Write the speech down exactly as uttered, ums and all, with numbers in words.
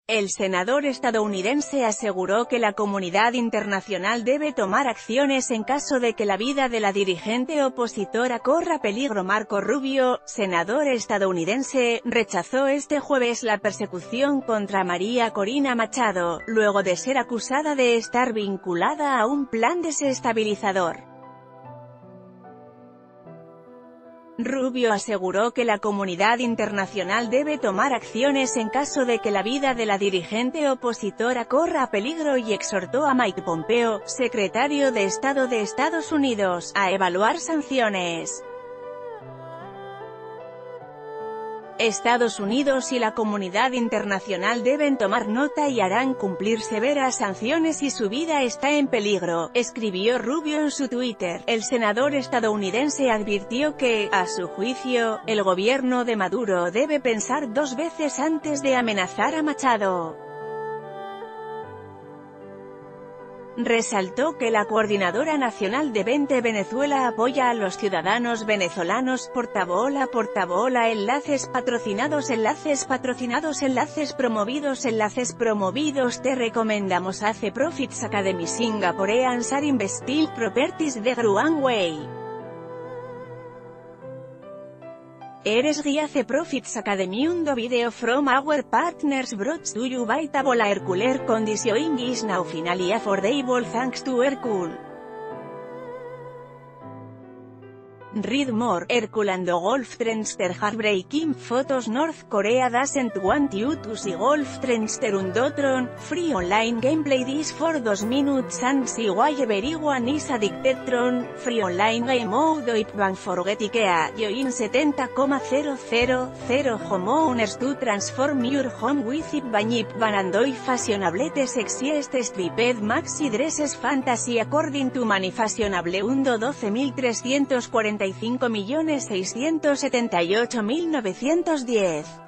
El senador estadounidense aseguró que la comunidad internacional debe tomar acciones en caso de que la vida de la dirigente opositora corra peligro. Marco Rubio, senador estadounidense, rechazó este jueves la persecución contra María Corina Machado, luego de ser acusada de estar vinculada a un plan desestabilizador. Rubio aseguró que la comunidad internacional debe tomar acciones en caso de que la vida de la dirigente opositora corra peligro y exhortó a Mike Pompeo, secretario de Estado de Estados Unidos, a evaluar sanciones. Estados Unidos y la comunidad internacional deben tomar nota y harán cumplir severas sanciones si su vida está en peligro, escribió Rubio en su Twitter. El senador estadounidense advirtió que, a su juicio, el gobierno de Maduro debe pensar dos veces antes de amenazar a Machado. Resaltó que la Coordinadora Nacional de Vente Venezuela apoya a los ciudadanos venezolanos. Portabola Portabola Enlaces patrocinados Enlaces patrocinados Enlaces promovidos Enlaces promovidos Te recomendamos Ace Profits Academy Singapore Ansar Investil Properties de Gruanway. Eres Ace Profits Academy undo video from our partners brought to you by Tabola Herculer condition is now finally affordable thanks to Hercule. Read more. Hercule and Golf Trendster heartbreaking photos. North Korea doesn't want you to see Golf Trendster Undotron. Free online gameplay this for two minutes and see why everyone is addicted. Tron. Free online game mode. If one forget IKEA. Join seventy thousand homeowners to transform your home with it. Bañip Banandoy fashionable sexiest striped maxi dresses fantasy according to Mani fashionable undo doce mil trescientos cuarenta y cinco millones seiscientos setenta y ocho mil novecientos diez.